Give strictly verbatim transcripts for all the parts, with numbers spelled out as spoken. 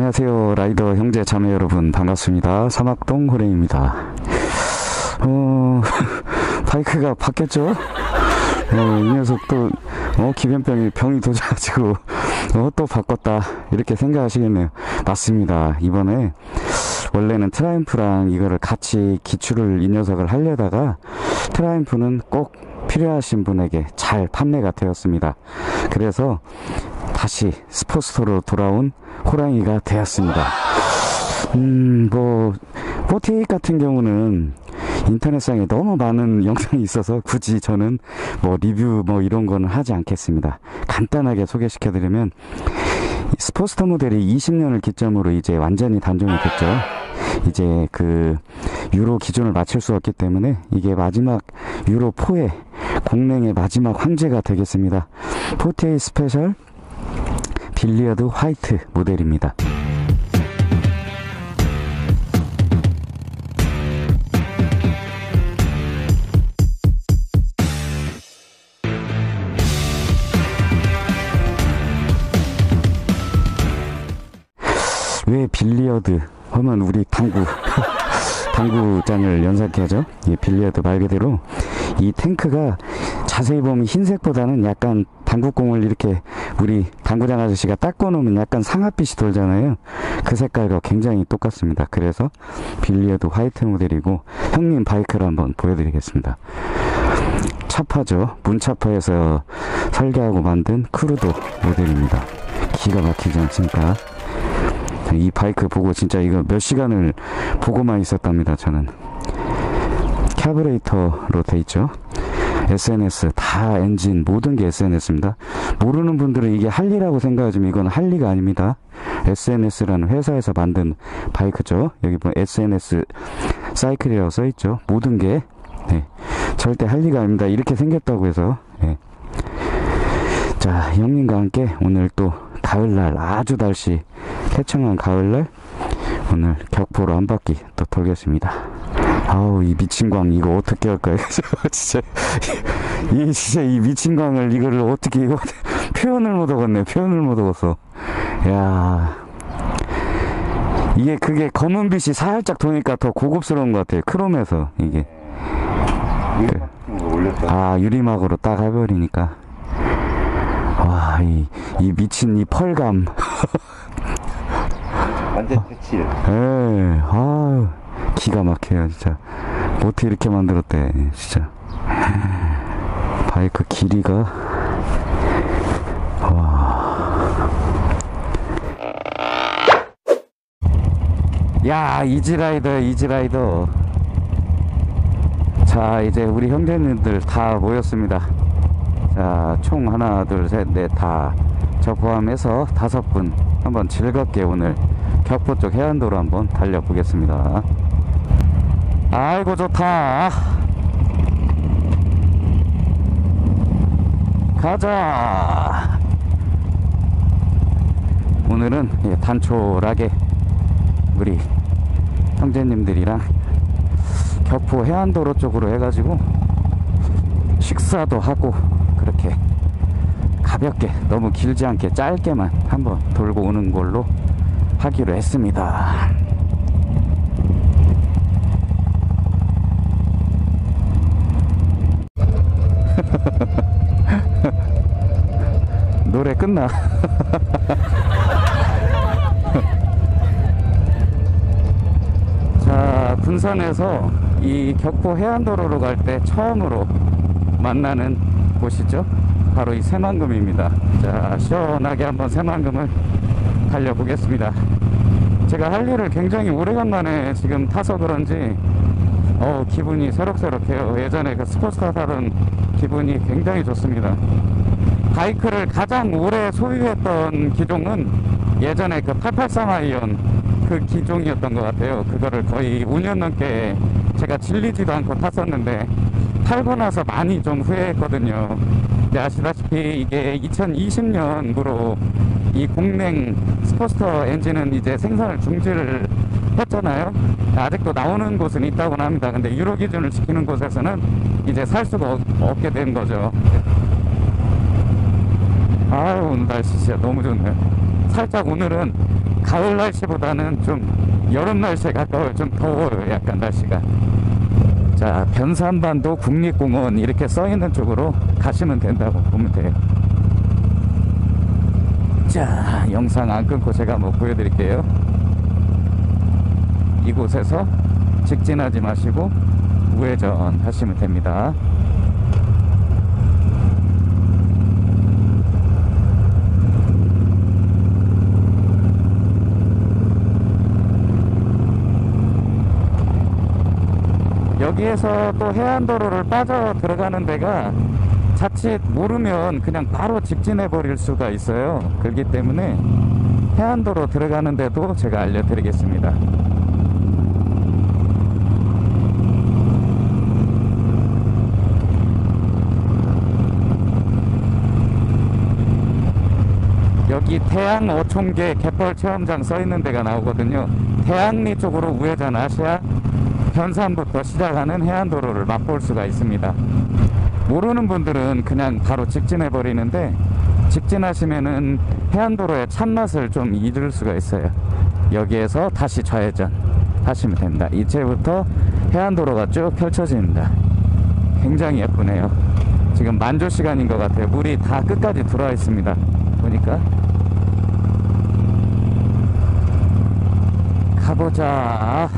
안녕하세요. 라이더 형제 자매 여러분 반갑습니다. 사막동 호랭입니다. 어, 바이크가 바뀌었죠? 어, 이 녀석 또, 어, 기변병이, 병이 도져가지고, 어, 또 바꿨다. 이렇게 생각하시겠네요. 맞습니다. 이번에, 원래는 트라이음프랑 이거를 같이 기출을 이 녀석을 하려다가, 트라이음프는 꼭 필요하신 분에게 잘 판매가 되었습니다. 그래서, 다시 스포츠토로 돌아온 호랑이가 되었습니다. 음, 뭐, 사십팔 같은 경우는 인터넷상에 너무 많은 영상이 있어서 굳이 저는 뭐 리뷰 뭐 이런 거는 하지 않겠습니다. 간단하게 소개시켜드리면, 스포츠터 모델이 이십 년을 기점으로 이제 완전히 단종이 됐죠. 이제 그 유로 기준을 맞출 수 없기 때문에 이게 마지막 유로 사의 공랭의 마지막 황제가 되겠습니다. 사십팔 스페셜 빌리어드 화이트 모델입니다. 왜 빌리어드 하면 우리 당구 당구장을 연상케 하죠. 예, 빌리어드 말 그대로 이 탱크가 자세히 보면 흰색보다는 약간 당구공을 이렇게 우리 당구장 아저씨가 닦고 놓으면 약간 상아빛이 돌잖아요. 그 색깔과 굉장히 똑같습니다. 그래서 빌리어드 화이트 모델이고, 형님 바이크를 한번 보여드리겠습니다. 차파죠. 문차파에서 설계하고 만든 크루도 모델입니다. 기가 막히지 않습니까? 이 바이크 보고 진짜 이거 몇 시간을 보고만 있었답니다. 저는 캐브레이터로 돼 있죠. 에스엔에스 다 엔진 모든 게 에스엔에스입니다. 모르는 분들은 이게 할리라고 생각하지만 이건 할리가 아닙니다. 에스엔에스라는 회사에서 만든 바이크죠. 여기 보면 에스엔에스 사이클이라고 써있죠. 모든 게 네, 절대 할리가 아닙니다. 이렇게 생겼다고 해서 네. 자, 형님과 함께 오늘 또 가을날, 아주 날씨 쾌청한 가을날 오늘 격포로 한 바퀴 또 돌겠습니다. 아우, 이 미친 광 이거 어떻게 할까요? 진짜 이 진짜 이 미친 광을 이거를 어떻게 이거 표현을 못 하겠네. 표현을 못 하겠어. 야, 이게 그게 검은 빛이 살짝 도니까 더 고급스러운 것 같아요. 크롬에서 이게 그, 아, 유리막으로 딱 해버리니까. 와, 이, 이 미친 이 펄감. 완전 색칠. 에, 아, 기가 막혀요, 진짜. 어떻게 이렇게 만들었대, 진짜. 바이크 길이가. 와. 야, 이지라이더, 이지라이더. 자, 이제 우리 형제님들 다 모였습니다. 자, 총 하나, 둘, 셋, 넷, 다. 저 포함해서 다섯 분 한번 즐겁게 오늘 격포 쪽 해안도로 한번 달려보겠습니다. 아이고, 좋다. 가자. 오늘은 단촐하게 우리 형제님들이랑 격포 해안도로 쪽으로 해가지고 식사도 하고 그렇게 가볍게, 너무 길지 않게 짧게만 한번 돌고 오는 걸로 하기로 했습니다. 노래 끝나. 자, 군산에서 이 격포 해안도로로 갈 때 처음으로 만나는 곳이죠. 바로 이 새만금입니다. 자, 시원하게 한번 새만금을 달려보겠습니다. 제가 할리를 굉장히 오래간만에 지금 타서 그런지 어 기분이 새록새록해요. 예전에 그 스포츠카 타던 기분이 굉장히 좋습니다. 바이크를 가장 오래 소유했던 기종은 예전에 그 팔팔삼 아이언 그 기종이었던 것 같아요. 그거를 거의 오 년 넘게 제가 질리지도 않고 탔었는데 팔고 나서 많이 좀 후회했거든요. 근데 아시다시피 이게 이천이십 년부로 이 공랭 스포츠터 엔진은 이제 생산을 중지를 했잖아요. 아직도 나오는 곳은 있다고 합니다. 근데 유로 기준을 지키는 곳에서는 이제 살 수가 없, 없게 된 거죠. 아유, 오늘 날씨 진짜 너무 좋네요. 살짝 오늘은 가을 날씨보다는 좀 여름 날씨에 가까워요. 좀 더워요, 약간 날씨가. 자, 변산반도 국립공원 이렇게 써있는 쪽으로 가시면 된다고 보면 돼요. 자, 영상 안 끊고 제가 한번 보여드릴게요. 이곳에서 직진하지 마시고 우회전 하시면 됩니다. 여기에서 또 해안도로를 빠져 들어가는 데가 자칫 모르면 그냥 바로 직진해 버릴 수가 있어요. 그렇기 때문에 해안도로 들어가는 데도 제가 알려드리겠습니다. 여기 태양 어촌계 갯벌 체험장 써 있는 데가 나오거든요. 태양리 쪽으로 우회전하셔야 변산부터 시작하는 해안도로를 맛볼 수가 있습니다. 모르는 분들은 그냥 바로 직진해 버리는데 직진하시면은 해안도로의 참맛을 좀 잊을 수가 있어요. 여기에서 다시 좌회전 하시면 됩니다. 이제부터 해안도로가 쭉 펼쳐집니다. 굉장히 예쁘네요. 지금 만조 시간인 것 같아요. 물이 다 끝까지 들어와 있습니다. 보니까. 가보자.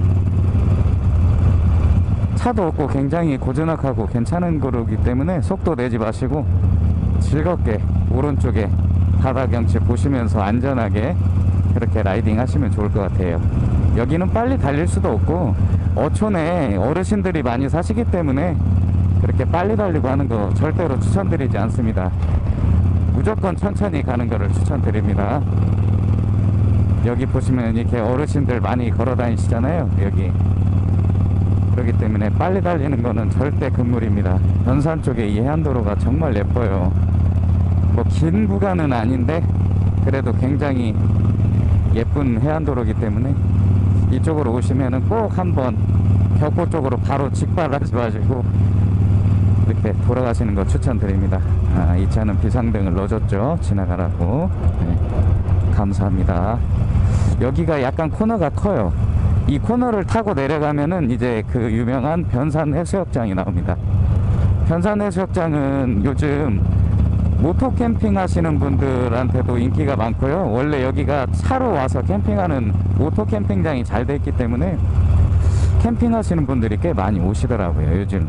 차도 없고 굉장히 고즈넉하고 괜찮은 거리기 때문에 속도 내지 마시고 즐겁게 오른쪽에 바다 경치 보시면서 안전하게 그렇게 라이딩 하시면 좋을 것 같아요. 여기는 빨리 달릴 수도 없고 어촌에 어르신들이 많이 사시기 때문에 그렇게 빨리 달리고 하는 거 절대로 추천드리지 않습니다. 무조건 천천히 가는 거를 추천드립니다. 여기 보시면 이렇게 어르신들 많이 걸어 다니시잖아요. 여기. 그렇기 때문에 빨리 달리는 거는 절대 금물입니다. 변산 쪽에 이 해안도로가 정말 예뻐요. 뭐 긴 구간은 아닌데 그래도 굉장히 예쁜 해안도로이기 때문에 이쪽으로 오시면은 꼭 한번 벽보 쪽으로 바로 직발하지 마시고 이렇게 돌아가시는 거 추천드립니다. 아, 이 차는 비상등을 넣어줬죠. 지나가라고. 네, 감사합니다. 여기가 약간 코너가 커요. 이 코너를 타고 내려가면은 이제 그 유명한 변산 해수욕장이 나옵니다. 변산 해수욕장은 요즘 모토 캠핑 하시는 분들한테도 인기가 많고요. 원래 여기가 차로 와서 캠핑하는 오토 캠핑장이 잘 돼 있기 때문에 캠핑 하시는 분들이 꽤 많이 오시더라고요, 요즘.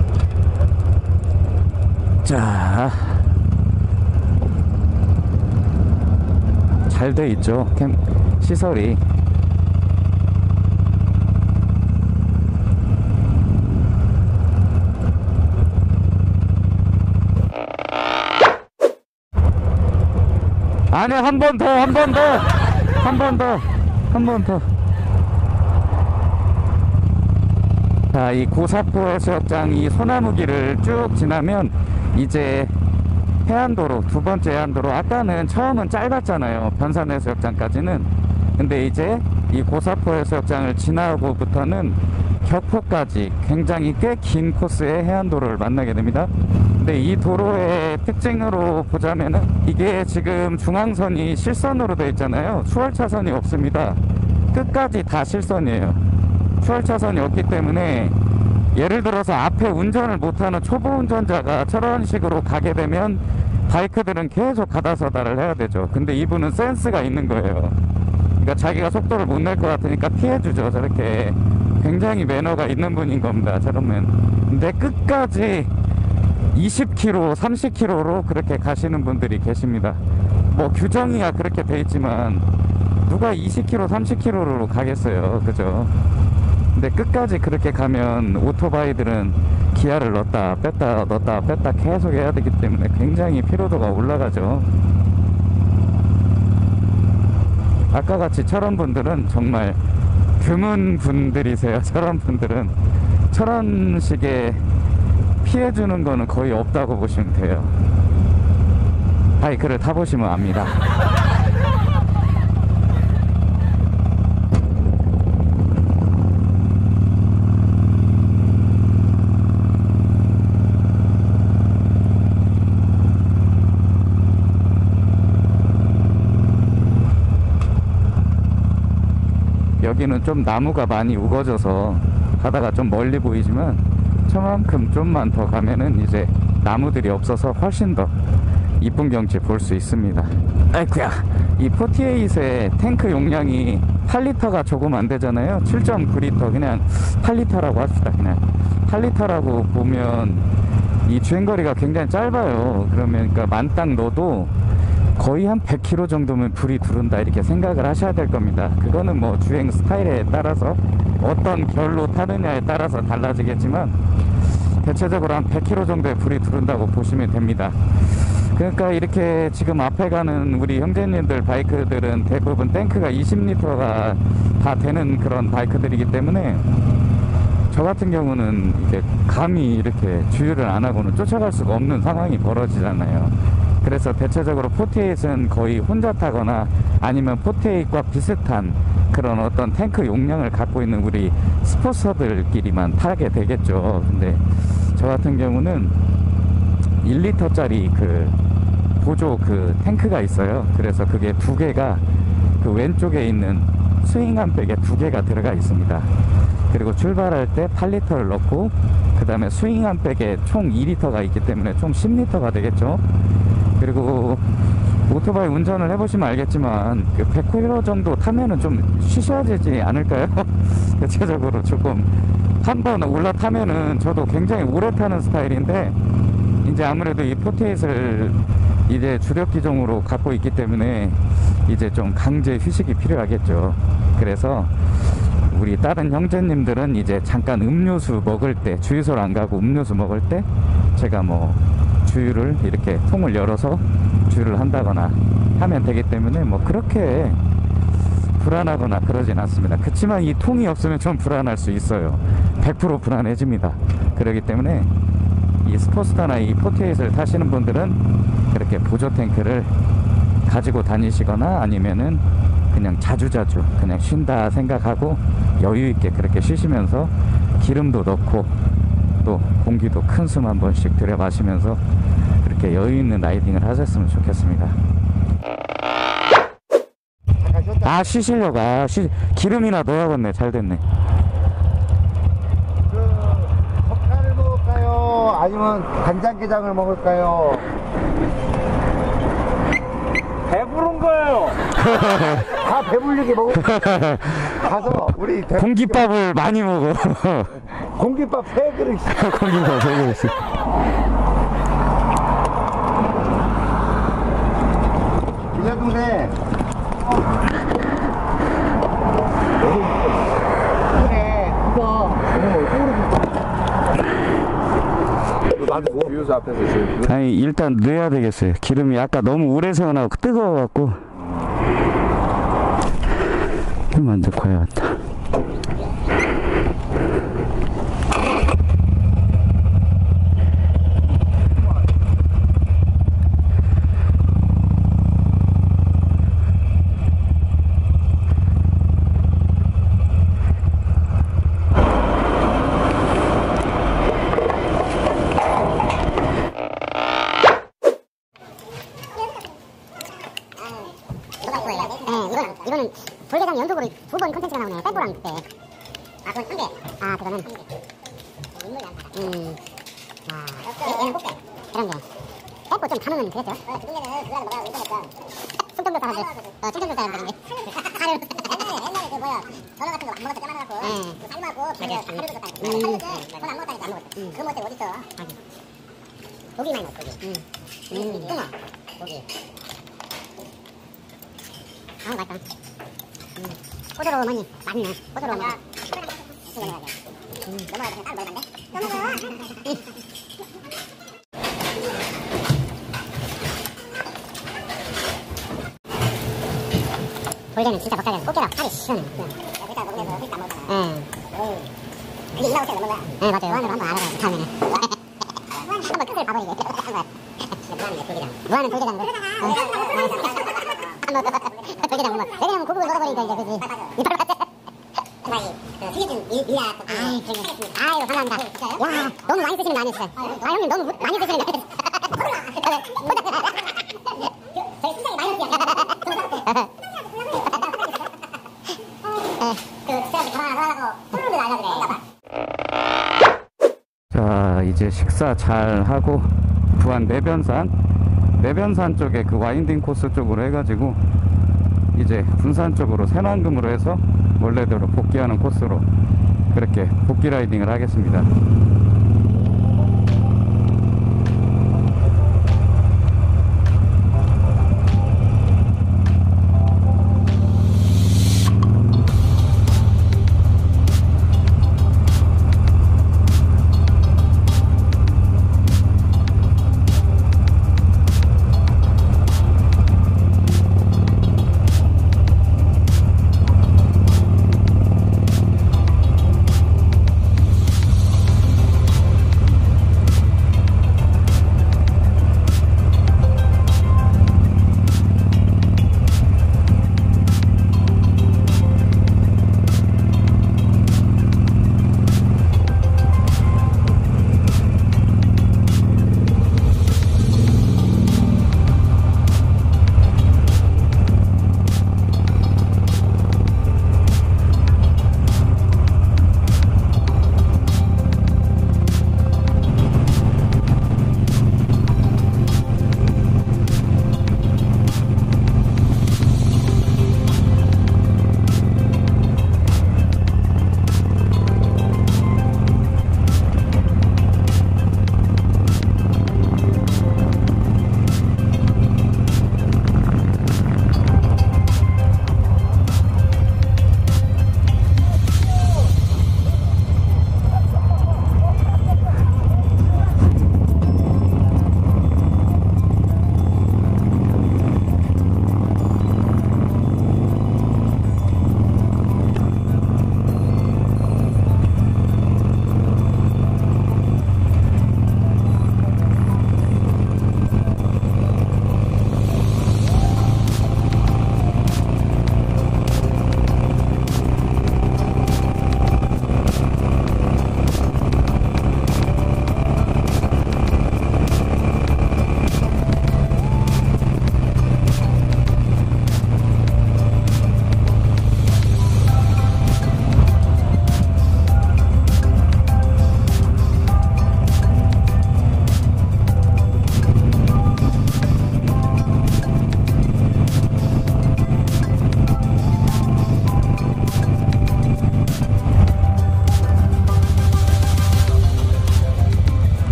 자, 잘 돼 있죠, 캠 시설이. 아니, 한 번 더, 한 번 더, 한 번 더, 한 번 더. 자, 이 고사포 해수욕장 이 소나무길을 쭉 지나면 이제 해안도로, 두 번째 해안도로. 아까는 처음은 짧았잖아요, 변산 해수욕장까지는. 근데 이제 이 고사포 해수욕장을 지나고부터는 격포까지 굉장히 꽤 긴 코스의 해안도로를 만나게 됩니다. 근데 이 도로의 특징으로 보자면은 이게 지금 중앙선이 실선으로 되어 있잖아요. 추월차선이 없습니다. 끝까지 다 실선이에요. 추월차선이 없기 때문에 예를 들어서 앞에 운전을 못하는 초보 운전자가 저런 식으로 가게 되면 바이크들은 계속 가다서다를 해야 되죠. 근데 이분은 센스가 있는 거예요. 그러니까 자기가 속도를 못 낼 것 같으니까 피해주죠. 저렇게. 굉장히 매너가 있는 분인 겁니다, 저러면. 근데 끝까지 이십 킬로미터, 삼십 킬로미터로 그렇게 가시는 분들이 계십니다. 뭐 규정이야 그렇게 돼 있지만 누가 이십 킬로미터, 삼십 킬로미터로 가겠어요, 그죠? 근데 끝까지 그렇게 가면 오토바이들은 기아를 넣었다 뺐다 넣었다 뺐다 계속 해야 되기 때문에 굉장히 피로도가 올라가죠. 아까 같이 저런 분들은 정말 드문 분들이세요. 저런 분들은 저런 식의 피해주는 거는 거의 없다고 보시면 돼요. 바이크를 타보시면 압니다. 여기는 좀 나무가 많이 우거져서 바다가 좀 멀리 보이지만 저만큼 좀만 더 가면은 이제 나무들이 없어서 훨씬 더 이쁜 경치 볼 수 있습니다. 아이쿠야, 이 포티에잇의 탱크 용량이 팔 리터가 조금 안 되잖아요. 칠 점 구 리터, 그냥 팔 리터라고 합시다. 그냥 팔 리터라고 보면 이 주행거리가 굉장히 짧아요. 그러면 그러니까 만땅 넣어도 거의 한 백 킬로미터 정도면 불이 두른다 이렇게 생각을 하셔야 될 겁니다. 그거는 뭐 주행 스타일에 따라서 어떤 결로 타느냐에 따라서 달라지겠지만 대체적으로 한 백 킬로미터 정도의 불이 두른다고 보시면 됩니다. 그러니까 이렇게 지금 앞에 가는 우리 형제님들 바이크들은 대부분 탱크가 이십 리터가 다 되는 그런 바이크들이기 때문에 저 같은 경우는 이제 감히 이렇게 주유를 안 하고는 쫓아갈 수가 없는 상황이 벌어지잖아요. 그래서 대체적으로 포티에잇은 거의 혼자 타거나 아니면 포티에잇과 비슷한 그런 어떤 탱크 용량을 갖고 있는 우리 스포츠들끼리만 타게 되겠죠. 근데 저 같은 경우는 일 리터짜리 그 보조 그 탱크가 있어요. 그래서 그게 두 개가 그 왼쪽에 있는 스윙한 백에 두 개가 들어가 있습니다. 그리고 출발할 때 팔 리터를 넣고 그 다음에 스윙한 백에 총 이 리터가 있기 때문에 총 십 리터가 되겠죠. 그리고 오토바이 운전을 해보시면 알겠지만 그 백 킬로미터 정도 타면은 좀 쉬셔야 되지 않을까요? 대체적으로 조금 한번 올라타면은 저도 굉장히 오래 타는 스타일인데 이제 아무래도 이 포티에잇을 이제 주력 기종으로 갖고 있기 때문에 이제 좀 강제 휴식이 필요하겠죠. 그래서 우리 다른 형제님들은 이제 잠깐 음료수 먹을 때, 주유소를 안 가고 음료수 먹을 때 제가 뭐 주유를 이렇게 통을 열어서 주유를 한다거나 하면 되기 때문에 뭐 그렇게 불안하거나 그러진 않습니다. 그렇지만 이 통이 없으면 좀 불안할 수 있어요. 백 퍼센트 불안해집니다. 그렇기 때문에 이 스포츠타나 이 포티에잇을 타시는 분들은 그렇게 보조 탱크를 가지고 다니시거나 아니면은 그냥 자주자주 그냥 쉰다 생각하고 여유있게 그렇게 쉬시면서 기름도 넣고 또 공기도 큰 숨 한 번씩 들여 마시면서 그렇게 여유있는 라이딩을 하셨으면 좋겠습니다. 아, 쉬시려고. 아, 쉬... 기름이나 넣어야겠네. 잘 됐네. 그 석탄을 먹을까요? 아니면 간장게장을 먹을까요? 배부른 거예요. 다 배불리게 먹을 가서 우리 대... 공깃밥을 많이 먹어. 공깃밥 세 그릇. 공깃밥 세 그릇. 이자 동생. 그래 그거. 나도 뭐 비유소 앞에서 지금. 아니 일단 넣어야 되겠어요. 기름이 아까 너무 오래 세워놔고 뜨거워갖고. 먼저 거야겠다. 이거는 돌계장 연속으로 두 번 컨텐츠가 나오네. 빼보랑 때. 아, 그건 한 개. 아, 그거는 한 개. 인물이 안 받아. 음. 아, 얘는 꼭 빼. 그런 게. 빼고 좀 담으면 그랬죠. 어, 그 동네는 그거 하나 먹으라고 인터넷 충청도 사람들. 어, 충청도 사람들인데. 옛날에, 옛날에 그 뭐야. 전어 같은 거 안 먹었을 때 까만하고. 응. 그 삶하고, 그거 다 흐르졌다니까. 음. 전어 안 먹었다니까 안 먹었어. 음. 그거 먹을 때가 어딨어. 고기 많이 먹어, 고기. 음. 음. 뚱어. 고기. 아, 맛있다. 음. 호두로우머니 맞네. 호두로우머니. 음. 넘어가야 돼. 따로 먹으면 안 돼? 넘어가. 돌게는 진짜 먹자면 꽃게랑 살이 시원해. 여기다 먹으면서 휘 안 먹잖아. 응. 이게 일하고 먹는 거야? 네, 맞아요. 무한으로 한번 알아봐요. 다음에는. 한번 끝을 봐버리게. 무한은 돌게장. 돌게장 먹으면 왜냐면 고급을 넣어버리니까 이제 그지. 이빨 맞아. 그 튀겨진 밀야. 아이 그래. 아이고 감사합니다. 야 너무 많이 쓰시는 거 아니었어요. 아 형님 너무 많이 쓰시는 거 아니었어요. 저희 순장이 많이 쓰세요. 집사람들 전화 하라고 뚫는데 알려주래. 자, 이제 식사 잘 하고 부안 내변산 내변산 쪽에 그 와인딩 코스 쪽으로 해가지고 이제 군산 쪽으로 새만금으로 해서 원래대로 복귀하는 코스로 그렇게 복귀 라이딩을 하겠습니다.